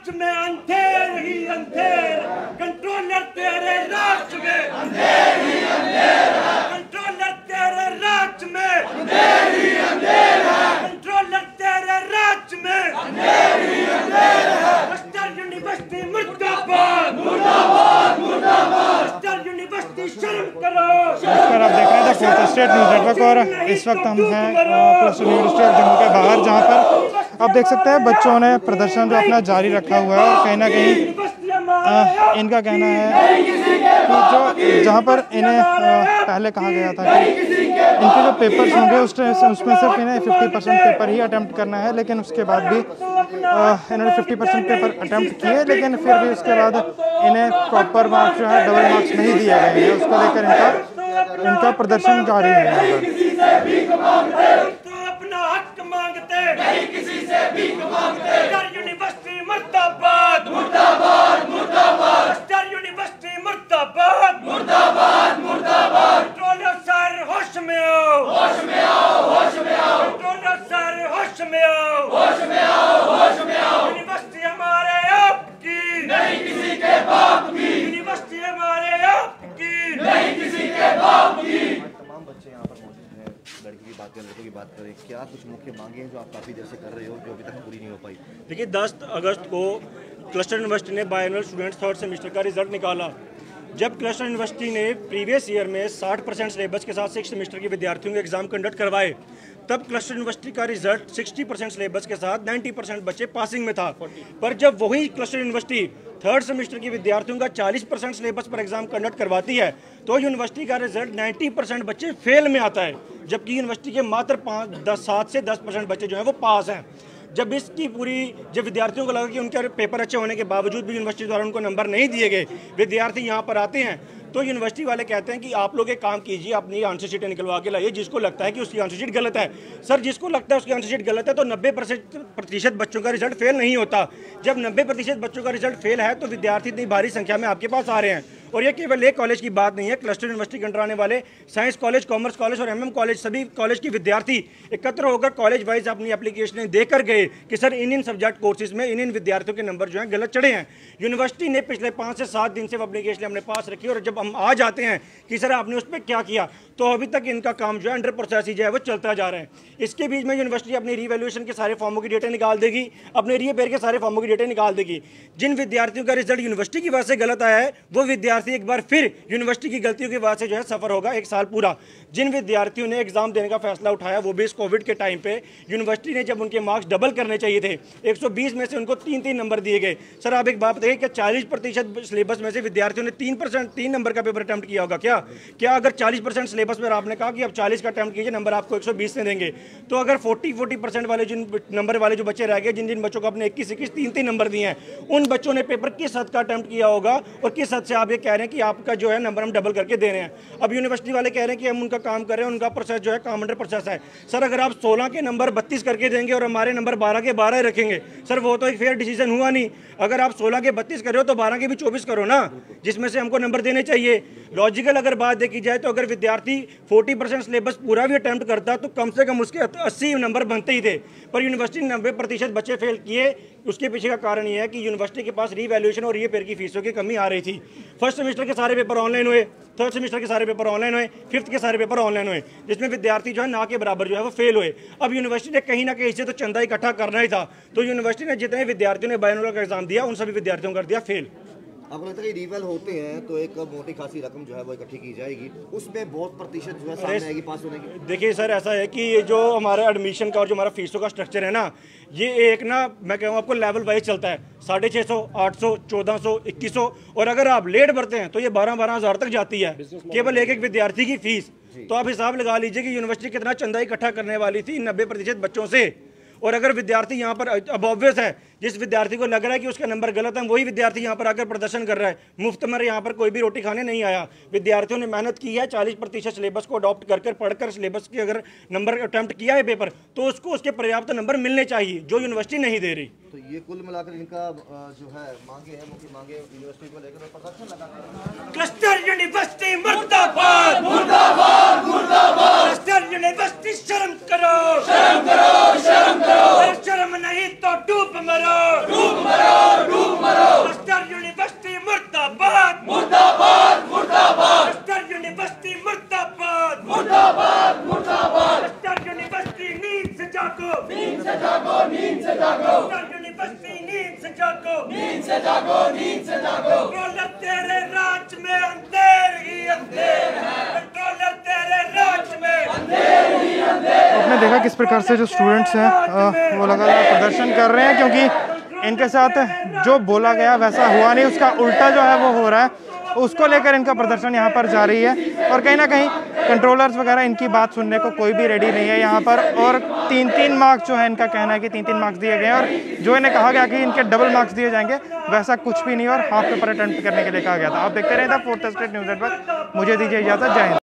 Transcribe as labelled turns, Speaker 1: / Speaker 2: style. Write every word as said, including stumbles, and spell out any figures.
Speaker 1: राष्ट्र में अंधेर ही अंधेर, कंट्रोलर तेरे राष्ट्र में अंधेर ही अंधेर, कंट्रोलर तेरे राज्य में अंधेर ही अंधेर, कंट्रोलर तेरे राज्य में अंधेर ही अंधेर। क्लस्टर यूनिवर्सिटी मुर्दाबाद मुर्दाबाद मुर्दाबाद, क्लस्टर यूनिवर्सिटी शर्म करो।
Speaker 2: नमस्कार, आप देख रहे हैं the fourth state news network और इस वक्त हम हैं क्लस्टर यूनिवर्सिटी ऑफ जम्मू के बाहर, जहां पर आप देख सकते हैं बच्चों ने प्रदर्शन जो अपना जारी रखा हुआ है और कहीं ना कहीं आ, इनका कहना है कि जो जहां पर इन्हें आ, पहले कहा गया था कि इनके जो पेपर्स होंगे उसमें उसमें सिर्फ इन्हें फिफ्टी परसेंट पेपर ही अटैम्प्ट करना है, लेकिन उसके बाद भी आ, इन्होंने फिफ्टी परसेंट पेपर अटैम्प्ट किए, लेकिन फिर भी उसके बाद इन्हें प्रॉपर मार्क्स जो है डबल मार्क्स नहीं दिए गए हैं। उसको लेकर इनका इनका प्रदर्शन जारी है।
Speaker 1: अपना हक मांगते नहीं, किसी से भीख मांगते। यूनिवर्सिटी मुर्दाबाद मुर्दाबाद मुर्दाबाद, क्लस्टर यूनिवर्सिटी मुर्दाबाद मुर्दाबाद मुर्दाबाद। कंट्रोलर सर होश में आओ, होश में आओ, होश में आओ। कंट्रोलर सर होश में आओ, होश में आओ, होश में आओ। यूनिवर्सिटी हमारे आपकी नहीं, किसी के बाप की। यूनिवर्सिटी हमारे आपकी नहीं, किसी के बाप की।
Speaker 3: तमाम बच्चे यहाँ पर मौजूद हैं, लड़की की बात करें, लड़कों की बात करें, क्या कुछ मुख्य मांगे हैं जो आप काफ़ी देर से कर रहे हो जो अभी तक पूरी नहीं हो पाई?
Speaker 4: देखिए, दस अगस्त को क्लस्टर यूनिवर्सिटी ने बायनल स्टूडेंट्स थर्ड सेमेस्टर का रिजल्ट निकाला। जब क्लस्टर यूनिवर्सिटी ने प्रीवियस ईयर में साठ परसेंट सिलेबस के साथ सिक्स सेमेस्टर के विद्यार्थियों के एग्जाम कंडक्ट करवाए, तब क्लस्टर यूनिवर्सिटी का रिजल्ट साठ परसेंट सिलेबस के साथ नब्बे परसेंट बच्चे पासिंग में था। पर जब वही क्लस्टर यूनिवर्सिटी थर्ड सेमेस्टर के विद्यार्थियों का चालीस परसेंट सिलेबस पर एग्जाम कंडक्ट करवाती है, तो यूनिवर्सिटी का रिजल्ट नब्बे परसेंट बच्चे फेल में आता है, जबकि यूनिवर्सिटी के मात्र पाँच दस सात से दस परसेंट बच्चे जो हैं वो पास हैं। जब इसकी पूरी जब विद्यार्थियों को लगा कि उनके पेपर अच्छे होने के बावजूद भी यूनिवर्सिटी द्वारा उनको नंबर नहीं दिए गए, विद्यार्थी यहाँ पर आते हैं तो यूनिवर्सिटी वाले कहते हैं कि आप लोग एक काम कीजिए, अपनी आंसर शीटें निकलवा के लाइए जिसको लगता है कि उसकी आंसर शीट गलत है। सर, जिसको लगता है उसकी आंसर शीट गलत है तो नब्बे प्रतिशत बच्चों का रिजल्ट फेल नहीं होता। जब नब्बे प्रतिशत बच्चों का रिजल्ट फेल है तो विद्यार्थी इतनी भारी संख्या में आपके पास आ रहे हैं। और ये केवल एक कॉलेज की बात नहीं है, क्लस्टर यूनिवर्सिटी के अंडर आने वाले साइंस कॉलेज, कॉमर्स कॉलेज और एमएम कॉलेज, सभी कॉलेज के विद्यार्थी एकत्र होकर कॉलेज वाइज अपनी एप्लीकेशनें देकर गए कि सर इन इन सब्जेक्ट कोर्सेज में इन इन विद्यार्थियों के नंबर जो हैं गलत चढ़े हैं। यूनिवर्सिटी ने पिछले पाँच से सात दिन से वो एप्लीकेशन अपने पास रखी और जब हम आ जाते हैं कि सर आपने उस पर क्या किया, तो अभी तक इनका काम जो है अंडर प्रोसेस ही जो है वो चलता जा रहा है। इसके बीच में यूनिवर्सिटी अपनी रीवैल्यूएशन के सारे फॉर्मों की डेटा निकाल देगी, अपने रीअपेयर के सारे फॉर्मों की डेटा निकाल देगी। जिन विद्यार्थियों का रिजल्ट यूनिवर्सिटी की वजह से गलत आया है वो विद्यार्थी एक बार फिर यूनिवर्सिटी की गलतियों की वजह से जो है सफर होगा एक साल पूरा। जिन विद्यार्थियों ने एग्जाम देने का फैसला उठाया वो भी इस कोविड के टाइम पे, यूनिवर्सिटी ने जब उनके मार्क्स डबल करने चाहिए थे, एक सौ बीस में से उनको तीन तीन नंबर दिए गए। सर, आप एक बात बताइए कि चालीस प्रतिशत सिलेबस में से विद्यार्थियों ने तीन परसेंट तीन नंबर का पेपर अटैम्प्ट किया होगा क्या? क्या अगर चालीस परसेंट सिलेबस में आपने कहा कि आप चालीस का अटैम्प्ट कीजिए, नंबर आपको एक सौ बीस से देंगे, तो अगर फोर्टी फोर्टी परसेंट वाले जिन नंबर वाले जो बच्चे रह गए, जिन जिन बच्चों को अपने इक्कीस इक्कीस तीन तीन नंबर दिए हैं, उन बच्चों ने पेपर किस हद का अटैम्प्ट किया होगा और किस हद से आप ये कह रहे हैं कि आपका जो है नंबर हम डबल करके दे रहे हैं। अब यूनिवर्सिटी वाले कह रहे हैं कि हम उनका काम कर रहे हैं, उनका प्रोसेस जो है काम अंडर प्रोसेस है। सर, अगर आप सोलह के नंबर बत्तीस करके देंगे और हमारे नंबर बारह के बारह रखेंगे, सर वो तो एक फेयर डिसीजन हुआ नहीं। अगर आप सोलह के बत्तीस कर रहे हो तो बारह के भी चौबीस करो ना, जिसमें से हमको नंबर देने चाहिए। लॉजिकल अगर बात देखी जाए तो अगर विद्यार्थी चालीस परसेंट सिलेबस पूरा भी अटेम्प्ट करता तो कम से कम उसके अस्सी नंबर बनते ही थे, पर यूनिवर्सिटी ने नब्बे प्रतिशत बच्चे फेल किए। उसके पीछे का कारण ये है कि यूनिवर्सिटी के पास रीवैल्यूएशन और रीअपेयर की फीसों की कमी आ रही थी। फर्स्ट सेमेस्टर के सारे पेपर ऑनलाइन हुए, थर्ड सेमेस्टर के सारे पेपर ऑनलाइन हुए, फिफ्थ के सारे पेपर ऑनलाइन हुए, जिसमें विद्यार्थी जो है ना के बराबर जो है वो फेल हुए। अब यूनिवर्सिटी ने कहीं ना कहीं से तो चंदा इकट्ठा करना ही था, तो यूनिवर्सिटी ने जितने विद्यार्थियों ने बायनोरल का एग्जाम दिया उन सभी विद्यार्थियों को कर दिया फेल।
Speaker 3: आपको लगता है कि रिवेल होते हैं तो एक मोटी खासी रकम जो है वो इकट्ठी की जाएगी, उसमें बहुत प्रतिशत जो है सामने आएगी पास होने की?
Speaker 4: देखिए सर, ऐसा है कि ये जो हमारा एडमिशन का और जो हमारा फीसों का स्ट्रक्चर है ना, ये एक ना मैं कहूँ आपको लेवल वाइज चलता है। साढ़े छः सौ, आठ सौ, चौदह सौ, इक्कीस सौ, और अगर आप लेट भरते हैं तो ये बारह बारह हज़ार तक जाती है केवल एक एक विद्यार्थी की फीस। तो आप हिसाब लगा लीजिए कि यूनिवर्सिटी कितना चंदा इकट्ठा करने वाली थी नब्बे प्रतिशत बच्चों से। और अगर विद्यार्थी यहाँ पर, अब ऑब्वियस है, जिस विद्यार्थी को लग रहा है कि उसका नंबर गलत है वही विद्यार्थी यहाँ पर आकर प्रदर्शन कर रहा है। मुफ्त में यहाँ पर कोई भी रोटी खाने नहीं आया, विद्यार्थियों ने मेहनत की है, चालीस प्रतिशत सिलेबस को अडॉप्ट कर कर पढ़कर सिलेबस की अगर नंबर अटैम्प्ट किया है पेपर, तो उसको उसके पर्याप्त नंबर मिलने चाहिए जो यूनिवर्सिटी नहीं दे रही।
Speaker 3: तो ये कुल मिलाकर इनका जो है मांगे हैं, मुख्य मांगे यूनिवर्सिटी को लेकर प्रदर्शन लगा।
Speaker 1: क्लस्टर यूनिवर्सिटी मुर्दाबाद मुर्दाबाद मुर्दाबाद, क्लस्टर यूनिवर्सिटी शर्म करो शर्म करो शर्म करो, शर्म नहीं तो डूब मरो डूब मरो डूब कंट्रोलर तेरे राज में अंधेर ही अंधेर है, कंट्रोलर तेरे राज में अंधेर ही अंधेर।
Speaker 2: आपने देखा किस प्रकार से जो स्टूडेंट्स हैं वो लगातार प्रदर्शन कर रहे हैं, क्योंकि इनके साथ जो बोला गया वैसा हुआ नहीं, उसका उल्टा जो है वो हो रहा है। उसको लेकर इनका प्रदर्शन यहाँ पर जारी है और कहीं ना कहीं कंट्रोलर्स वगैरह इनकी बात सुनने को कोई भी रेडी नहीं है यहाँ पर। और तीन तीन मार्क्स जो है, इनका कहना है कि तीन तीन मार्क्स दिए गए हैं और जो इन्हें कहा गया कि इनके डबल मार्क्स दिए जाएंगे, वैसा कुछ भी नहीं और हाफ पेपर अटेम्प्ट करने के लिए कहा गया था। आप देखते रहे थे फोर्थ स्टेट न्यूज़ नेटवर्क। मुझे दीजिए इजाज़त, जय हिंद।